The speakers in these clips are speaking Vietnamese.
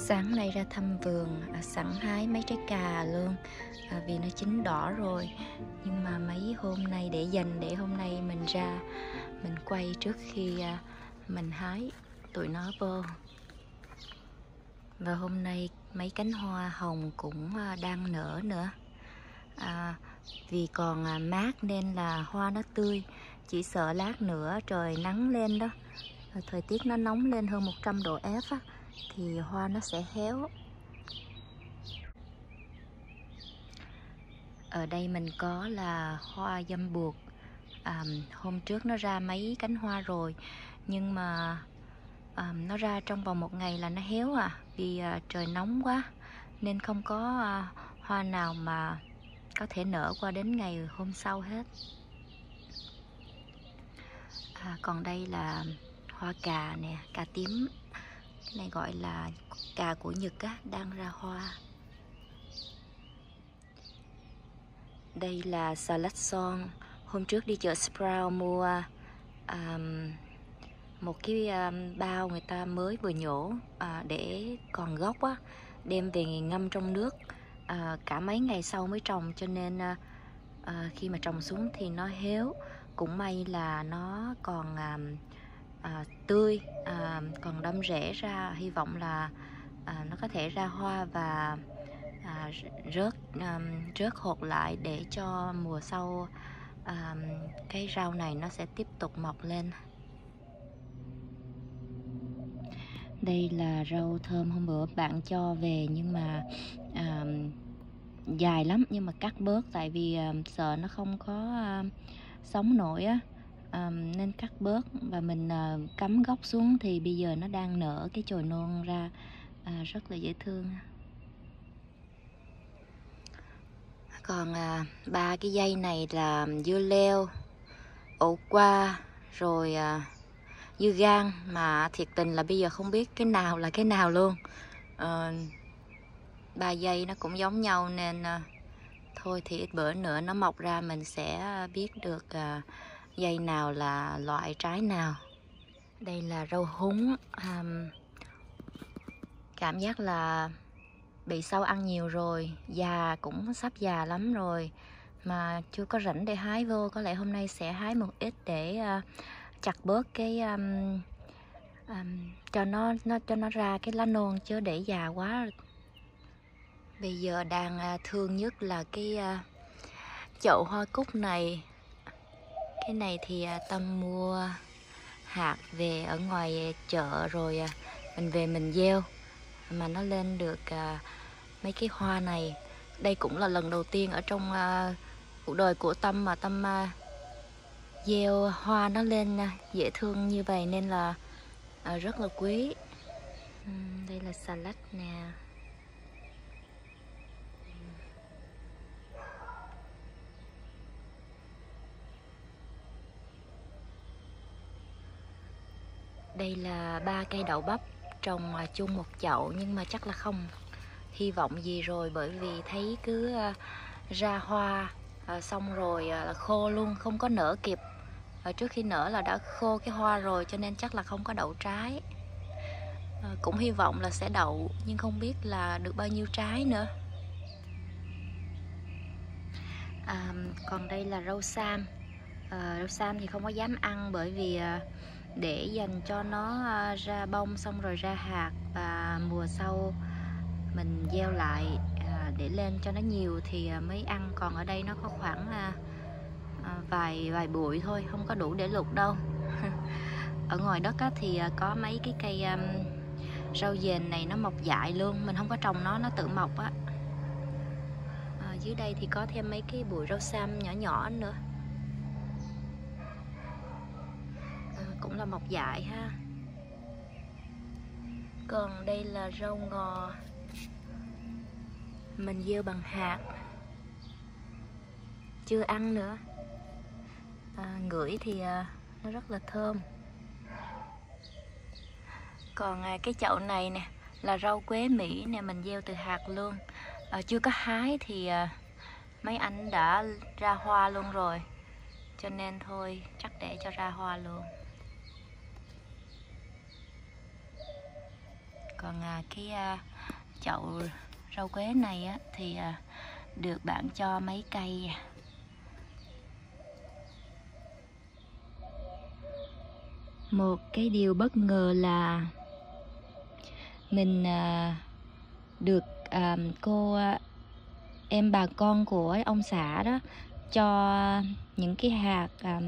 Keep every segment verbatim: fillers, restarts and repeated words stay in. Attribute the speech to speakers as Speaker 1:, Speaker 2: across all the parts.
Speaker 1: Sáng nay ra thăm vườn, à, sẵn hái mấy trái cà luôn, à, vì nó chín đỏ rồi. Nhưng mà mấy hôm nay để dành để hôm nay mình ra mình quay trước khi à, mình hái tụi nó vô. Và hôm nay mấy cánh hoa hồng cũng à, đang nở nữa. À, vì còn à, mát nên là hoa nó tươi. Chỉ sợ lát nữa trời nắng lên đó, thời tiết nó nóng lên hơn một trăm độ F á, thì hoa nó sẽ héo. Ở đây mình có là hoa dâm buộc. à, Hôm trước nó ra mấy cánh hoa rồi, nhưng mà à, nó ra trong vòng một ngày là nó héo à. Vì à, trời nóng quá nên không có à, hoa nào mà có thể nở qua đến ngày hôm sau hết. à, Còn đây là hoa cà nè, cà tím. Cái này gọi là cà của Nhật á, đang ra hoa. Đây là xà lách son. Hôm trước đi chợ Sprout mua um, một cái um, bao người ta mới vừa nhổ uh, để còn gốc á, đem về ngâm trong nước uh, cả mấy ngày sau mới trồng, cho nên uh, uh, khi mà trồng xuống thì nó héo. Cũng may là nó còn uh, uh, tươi, uh, còn đâm rễ ra, hy vọng là uh, nó có thể ra hoa và À, rớt um, rớt hột lại để cho mùa sau um, cái rau này nó sẽ tiếp tục mọc lên. Đây là rau thơm hôm bữa bạn cho về, nhưng mà um, dài lắm, nhưng mà cắt bớt tại vì um, sợ nó không có um, sống nổi á, um, nên cắt bớt. Và mình uh, cắm gốc xuống thì bây giờ nó đang nở cái chồi non ra, uh, rất là dễ thương. Còn à, ba cái dây này là dưa leo, ổ qua, rồi à, dưa gang, mà thiệt tình là bây giờ không biết cái nào là cái nào luôn. à, Ba dây nó cũng giống nhau nên à, thôi thì ít bữa nữa nó mọc ra mình sẽ biết được à, dây nào là loại trái nào. Đây là rau húng. à, Cảm giác là bị sâu ăn nhiều rồi, già cũng sắp già lắm rồi mà chưa có rảnh để hái vô. Có lẽ hôm nay sẽ hái một ít để uh, chặt bớt cái um, um, cho nó nó cho nó ra cái lá non, chứ để già quá. Bây giờ đang uh, thương nhất là cái uh, chậu hoa cúc này. Cái này thì uh, Tâm mua hạt về ở ngoài chợ rồi uh, mình về mình gieo mà nó lên được uh, mấy cái hoa này. Đây cũng là lần đầu tiên ở trong uh, cuộc đời của Tâm mà Tâm uh, gieo hoa nó lên uh, dễ thương như vậy, nên là uh, rất là quý. uhm, Đây là xà lách nè. Đây là ba cây đậu bắp trồng uh, chung một chậu, nhưng mà chắc là không hy vọng gì rồi, bởi vì thấy cứ uh, ra hoa uh, xong rồi uh, là khô luôn, không có nở kịp. uh, Trước khi nở là đã khô cái hoa rồi, cho nên chắc là không có đậu trái. uh, Cũng hy vọng là sẽ đậu, nhưng không biết là được bao nhiêu trái nữa. à, Còn đây là rau sam. uh, Rau sam thì không có dám ăn, bởi vì uh, để dành cho nó uh, ra bông xong rồi ra hạt, và mùa sau mình gieo lại à, để lên cho nó nhiều thì à, mới ăn. Còn ở đây nó có khoảng à, à, vài vài bụi thôi, không có đủ để lục đâu. Ở ngoài đất á, thì à, có mấy cái cây um, rau dền này nó mọc dại luôn, mình không có trồng nó, nó tự mọc á. À, dưới đây thì có thêm mấy cái bụi rau sam nhỏ nhỏ nữa, à, cũng là mọc dại ha. Còn đây là rau ngò, mình gieo bằng hạt, chưa ăn nữa. à, Ngửi thì à, nó rất là thơm. Còn à, cái chậu này nè là rau quế Mỹ nè, mình gieo từ hạt luôn. à, Chưa có hái thì à, mấy anh đã ra hoa luôn rồi, cho nên thôi chắc để cho ra hoa luôn. Còn à, cái à, chậu rau quế này á, thì được bạn cho mấy cây. Một cái điều bất ngờ là mình được cô em bà con của ông xã đó cho những cái hạt,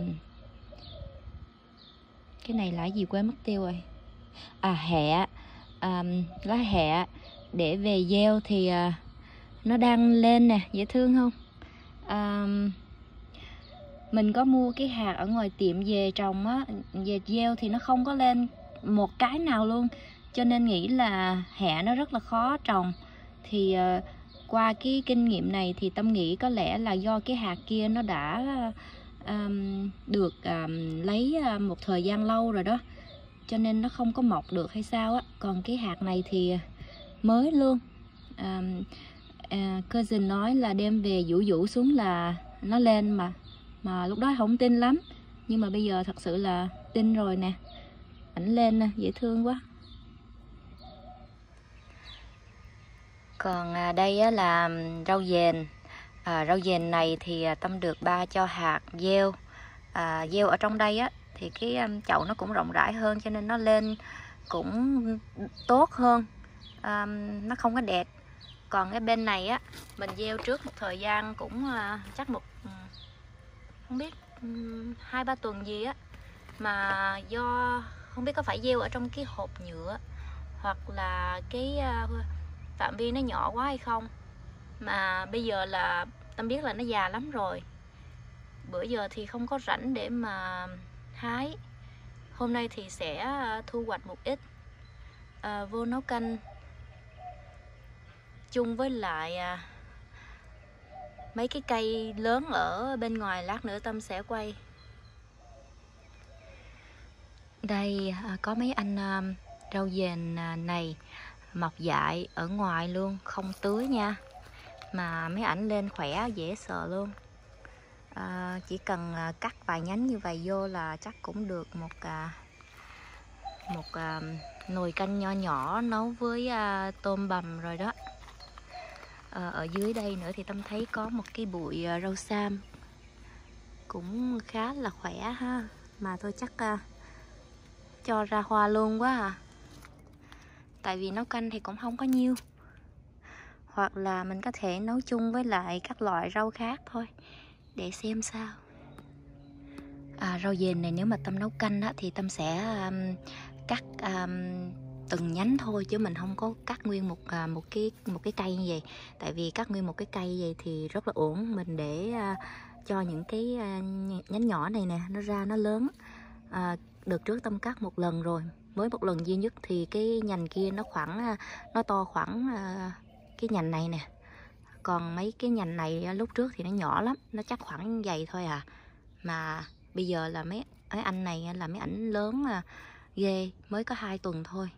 Speaker 1: cái này là gì quên mất tiêu rồi, à hẹ, um, lá hẹ để về gieo thì uh, nó đang lên nè, dễ thương không? Um, mình có mua cái hạt ở ngoài tiệm về trồng á, về gieo thì nó không có lên một cái nào luôn, cho nên nghĩ là hẹ nó rất là khó trồng. Thì uh, qua cái kinh nghiệm này thì Tâm nghĩ có lẽ là do cái hạt kia nó đã um, được um, lấy uh, một thời gian lâu rồi đó, cho nên nó không có mọc được hay sao á. Còn cái hạt này thì mới luôn. à, à, cousin nói là đem về vũ vũ xuống là nó lên, mà mà lúc đó không tin lắm, nhưng mà bây giờ thật sự là tin rồi nè. Ảnh lên nè, dễ thương quá. Còn à, đây á là rau dền. à, rau dền này thì Tâm được ba cho hạt gieo. à, gieo ở trong đây á thì cái um, chậu nó cũng rộng rãi hơn, cho nên nó lên cũng tốt hơn, um, nó không có đẹp. Còn cái bên này á mình gieo trước một thời gian cũng uh, chắc một không biết hai um, ba tuần gì á, mà do không biết có phải gieo ở trong cái hộp nhựa hoặc là cái uh, phạm vi nó nhỏ quá hay không, mà bây giờ là Tâm biết là nó già lắm rồi. Bữa giờ thì không có rảnh để mà hái. Hôm nay thì sẽ thu hoạch một ít à, vô nấu canh chung với lại à, mấy cái cây lớn ở bên ngoài. Lát nữa Tâm sẽ quay. Đây à, có mấy anh à, rau dền này mọc dại ở ngoài luôn, không tưới nha, mà mấy ảnh lên khỏe dễ sợ luôn. À, chỉ cần à, cắt vài nhánh như vậy vô là chắc cũng được một à, một à, nồi canh nho nhỏ nấu với à, tôm bằm rồi đó. À, ở dưới đây nữa thì Tâm thấy có một cái bụi à, rau sam cũng khá là khỏe ha, mà thôi chắc à, cho ra hoa luôn quá à, tại vì nấu canh thì cũng không có nhiêu, hoặc là mình có thể nấu chung với lại các loại rau khác thôi, để xem sao. À, rau dền này nếu mà Tâm nấu canh á, thì Tâm sẽ um, cắt um, từng nhánh thôi, chứ mình không có cắt nguyên một uh, một cái một cái cây như vậy. Tại vì cắt nguyên một cái cây vậy thì rất là uổng. Mình để uh, cho những cái uh, nhánh nhỏ này nè nó ra nó lớn. Uh, đợt trước Tâm cắt một lần rồi, mới một lần duy nhất thì cái nhành kia nó khoảng uh, nó to khoảng uh, cái nhành này nè. Còn mấy cái nhành này lúc trước thì nó nhỏ lắm, nó chắc khoảng vậy thôi à. Mà bây giờ là mấy, mấy anh này là mấy ảnh lớn à, ghê, mới có hai tuần thôi.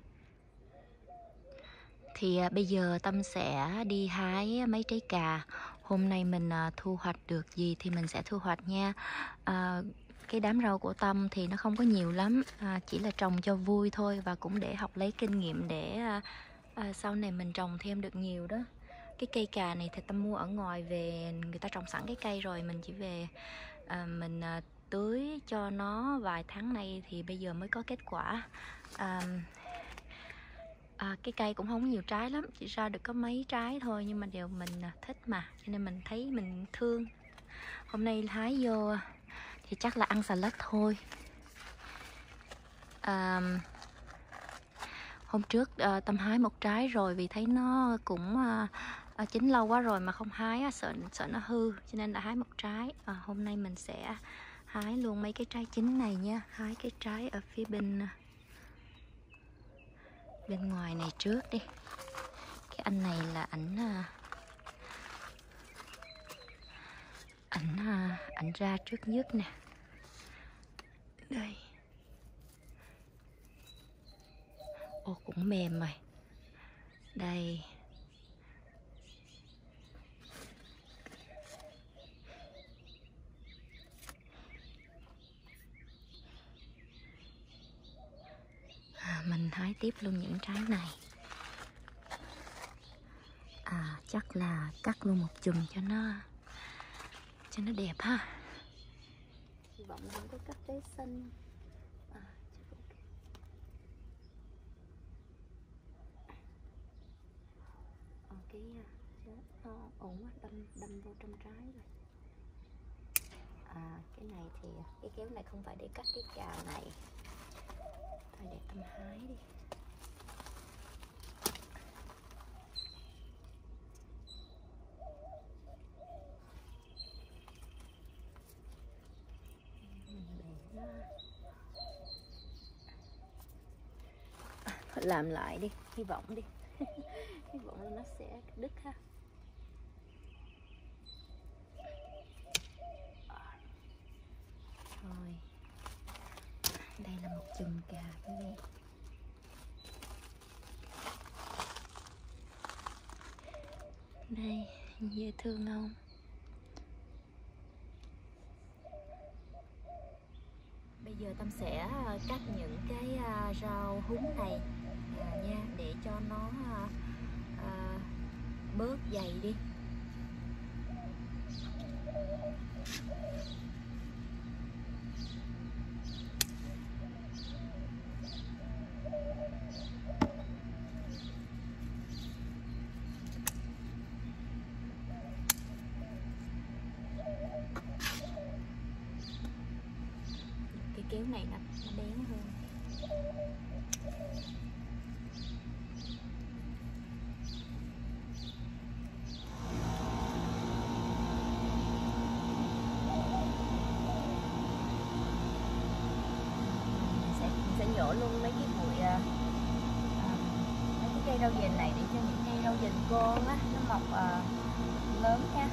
Speaker 1: Thì à, bây giờ Tâm sẽ đi hái mấy trái cà. Hôm nay mình à, thu hoạch được gì thì mình sẽ thu hoạch nha. à, Cái đám rau của Tâm thì nó không có nhiều lắm, à, chỉ là trồng cho vui thôi, và cũng để học lấy kinh nghiệm để à, à, sau này mình trồng thêm được nhiều đó. Cái cây cà này thì Tâm mua ở ngoài về, người ta trồng sẵn cái cây rồi, mình chỉ về à, mình à, tưới cho nó vài tháng nay thì bây giờ mới có kết quả. à, à, Cái cây cũng không có nhiều trái lắm, chỉ ra được có mấy trái thôi, nhưng mà đều mình à, thích mà, cho nên mình thấy mình thương. Hôm nay hái vô thì chắc là ăn salad thôi. à, Hôm trước à, Tâm hái một trái rồi, vì thấy nó cũng à, à, chín lâu quá rồi mà không hái á, sợ sợ nó hư, cho nên đã hái một trái. à, Hôm nay mình sẽ hái luôn mấy cái trái chín này nha. Hái cái trái ở phía bên bên ngoài này trước đi. Cái anh này là ảnh ảnh ảnh ra trước nhất nè. Đây. Ô, cũng mềm rồi. Đây. À, mình hái tiếp luôn những trái này. Chắc là cắt luôn một chùm cho nó cho nó đẹp ha. Hy vọng không có cắt trái xanh. À, chắc ok. Ờ, cái nó ổn quá, đâm đâm vô trong trái rồi. À, cái này thì cái kéo này không phải để cắt cái cào này, thôi để Tâm hái đi. Thôi làm lại đi, hy vọng đi. Hy vọng là nó sẽ đứt ha. Thôi, đây là một chùm cà quý vị. Đây, dễ thương không? Bây giờ Tâm sẽ cắt những cái rau húng này à, nha, để cho nó à, à, bớt dày đi. Cái kéo này nó, nó bén hơn. Sẽ nhổ luôn mấy cái bụi à, mấy cái cây rau dền này để cho những cây rau dền con á nó mọc à, lớn nha.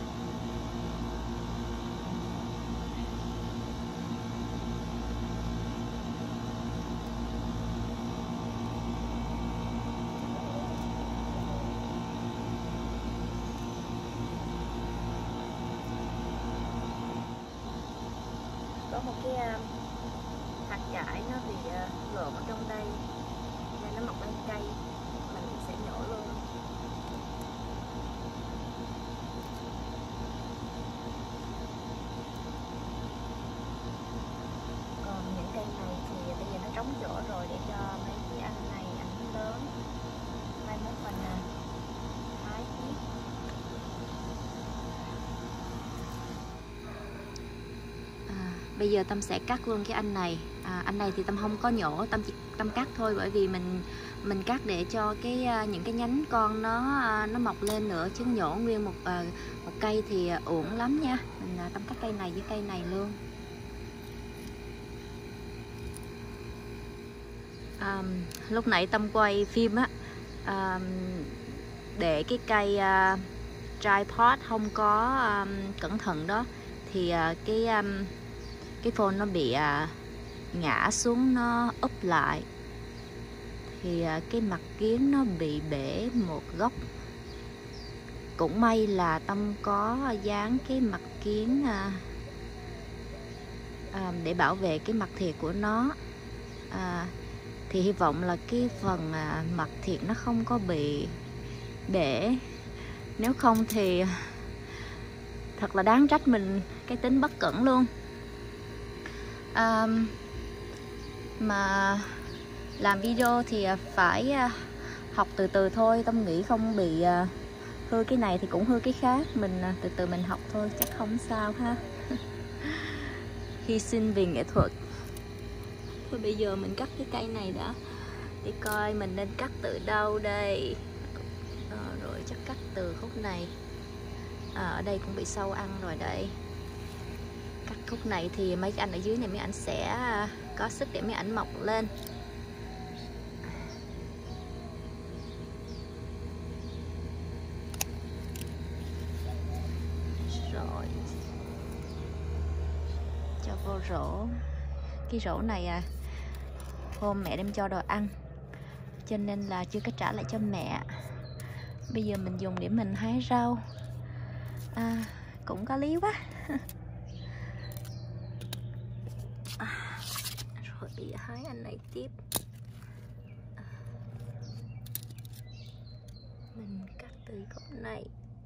Speaker 1: Có một cái uh, hạt cải nó bị uh, gộm ở trong đây nên nó mọc lên cây, mình sẽ nhổ luôn. Còn những cây này thì bây giờ nó trống chỗ rồi, để cho mấy cái anh này ảnh lớn, mai mốt mình uh, hái tiếp. Bây giờ Tâm sẽ cắt luôn cái anh này. À, anh này thì Tâm không có nhổ, Tâm chỉ Tâm cắt thôi, bởi vì mình mình cắt để cho cái những cái nhánh con nó nó mọc lên nữa, chứ nhổ nguyên một một cây thì uổng lắm nha. Mình Tâm cắt cây này với cây này luôn. À, lúc nãy Tâm quay phim á, à, để cái cây uh, tripod không có um, cẩn thận đó, thì uh, cái um, cái phone nó bị à, ngã xuống, nó úp lại, thì à, cái mặt kiến nó bị bể một góc. Cũng may là Tâm có dán cái mặt kiến à, à, để bảo vệ cái mặt thiệt của nó. à, thì hy vọng là cái phần à, mặt thiệt nó không có bị bể, nếu không thì thật là đáng trách mình cái tính bất cẩn luôn. À, mà làm video thì phải học từ từ thôi. Tâm nghĩ không bị hư cái này thì cũng hư cái khác, mình từ từ mình học thôi, chắc không sao ha. Hy sinh vì nghệ thuật. Thôi bây giờ mình cắt cái cây này đã, để coi mình nên cắt từ đâu đây. À, rồi chắc cắt từ khúc này. À, ở đây cũng bị sâu ăn rồi đây. Cắt khúc này thì mấy cái anh ở dưới này mấy anh sẽ có sức để mấy ảnh mọc lên. Rồi cho vô rổ. Cái rổ này à, hôm mẹ đem cho đồ ăn cho nên là chưa có trả lại cho mẹ. Bây giờ mình dùng để mình hái rau. À, cũng có lý quá. À, rồi bây giờ hái anh này tiếp. À, mình cắt từ gốc này.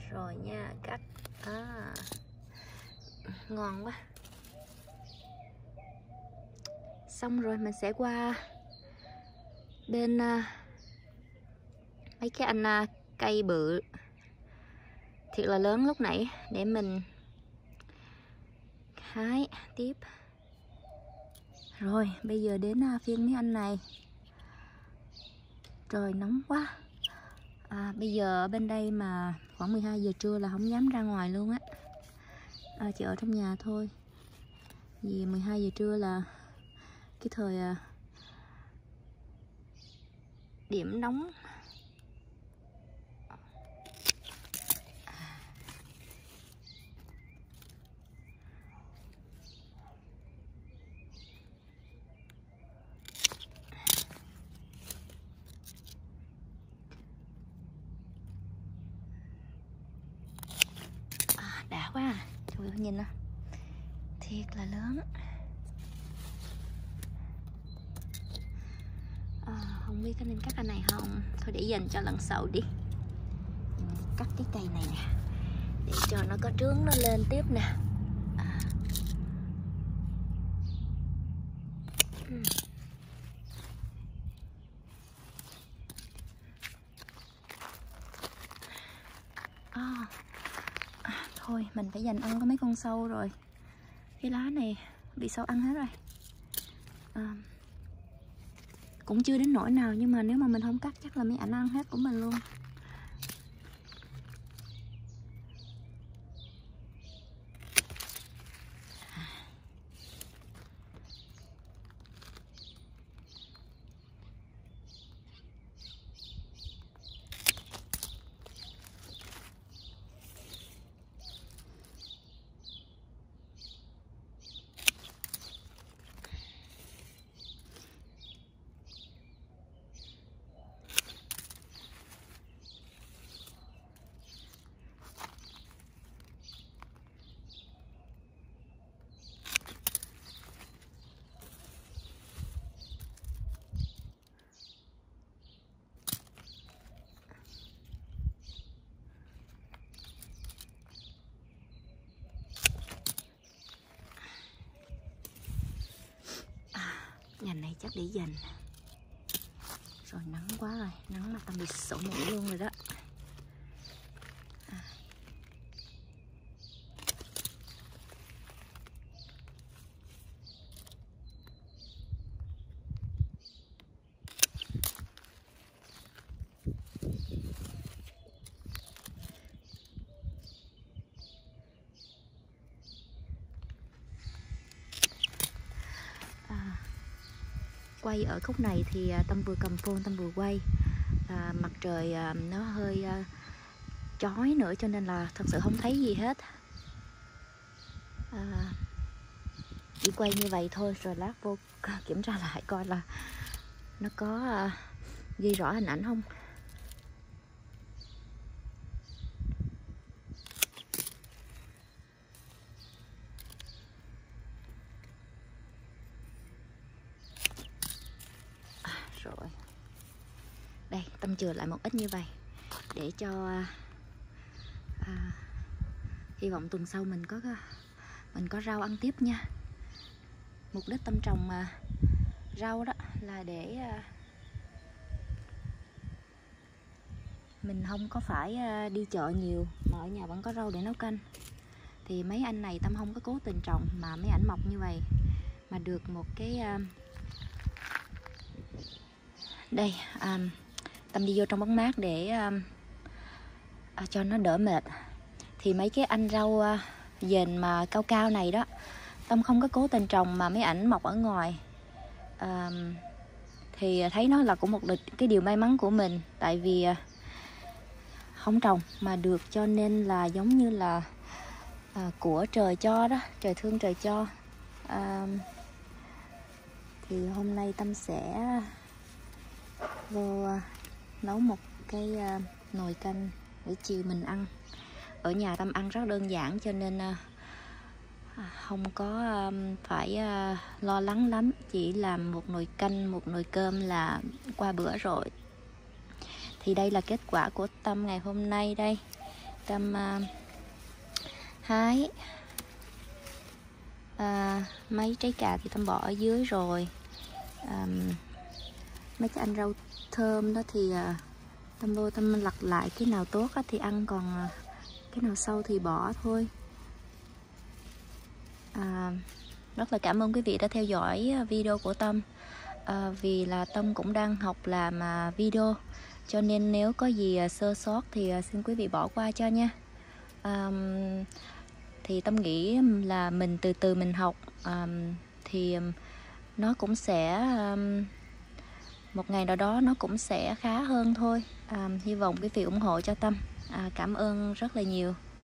Speaker 1: Rồi nha, cắt. À, ngon quá. Xong rồi mình sẽ qua bên uh, mấy cái anh uh, cây bự thiệt là lớn lúc nãy để mình hái tiếp. Rồi bây giờ đến uh, phiên mấy anh này. Trời nóng quá. À, bây giờ ở bên đây mà khoảng mười hai giờ trưa là không dám ra ngoài luôn á. À, chỉ ở trong nhà thôi. Vì mười hai giờ trưa là cái thời à, điểm nóng. À, đã quá à. Trời ơi nhìn nè, thiệt là lớn. À, không biết có nên cắt cái này không, thôi để dành cho lần sau đi. Cắt cái cây này nè để cho nó có trướng nó lên tiếp nè. À. Ừ. À. À, thôi mình phải dành ăn có mấy con sâu rồi. Cái lá này bị sâu ăn hết rồi. À, cũng chưa đến nỗi nào, nhưng mà nếu mà mình không cắt chắc là mấy ảnh ăn hết của mình luôn. Ngành này chắc để dành. Rồi nắng quá rồi, nắng mà Tâm bị sổ mũi luôn rồi đó. À. À. Quay ở khúc này thì Tâm vừa cầm phone Tâm vừa quay. À, mặt trời à, nó hơi à, chói nữa cho nên là thật sự không thấy gì hết. À, chỉ quay như vậy thôi rồi lát vô kiểm tra lại coi là nó có à, ghi rõ hình ảnh không. À, rồi đây Tâm chừa lại một ít như vậy để cho à, hy vọng tuần sau mình có mình có rau ăn tiếp nha. Mục đích Tâm trồng à, rau đó là để à, mình không có phải à, đi chợ nhiều mà ở nhà vẫn có rau để nấu canh. Thì mấy anh này Tâm không có cố tình trồng mà mấy ảnh mọc như vậy mà được một cái à, đây à, Tâm đi vô trong bóng mát để à, à, cho nó đỡ mệt. Thì mấy cái anh rau à, dền mà cao cao này đó Tâm không có cố tình trồng mà mấy ảnh mọc ở ngoài. À, thì thấy nó là cũng một cái điều may mắn của mình, tại vì à, không trồng mà được, cho nên là giống như là à, của trời cho đó, trời thương trời cho. À, thì hôm nay Tâm sẽ vô à, nấu một cái à, nồi canh để chiều mình ăn. Ở nhà Tâm ăn rất đơn giản cho nên à, không có à, phải à, lo lắng lắm, chỉ làm một nồi canh, một nồi cơm là qua bữa rồi. Thì đây là kết quả của Tâm ngày hôm nay đây. Tâm uh, hái uh, mấy trái cà thì Tâm bỏ ở dưới rồi. um, Mấy cái anh rau thơm đó thì uh, Tâm vô Tâm lặt lại cái nào tốt á thì ăn, còn uh, cái nào sâu thì bỏ thôi. À, rất là cảm ơn quý vị đã theo dõi video của Tâm. À, vì là Tâm cũng đang học làm video, cho nên nếu có gì sơ sót thì xin quý vị bỏ qua cho nha. À, thì Tâm nghĩ là mình từ từ mình học, à, thì nó cũng sẽ một ngày nào đó nó cũng sẽ khá hơn thôi. À, hy vọng quý vị ủng hộ cho Tâm. À, cảm ơn rất là nhiều.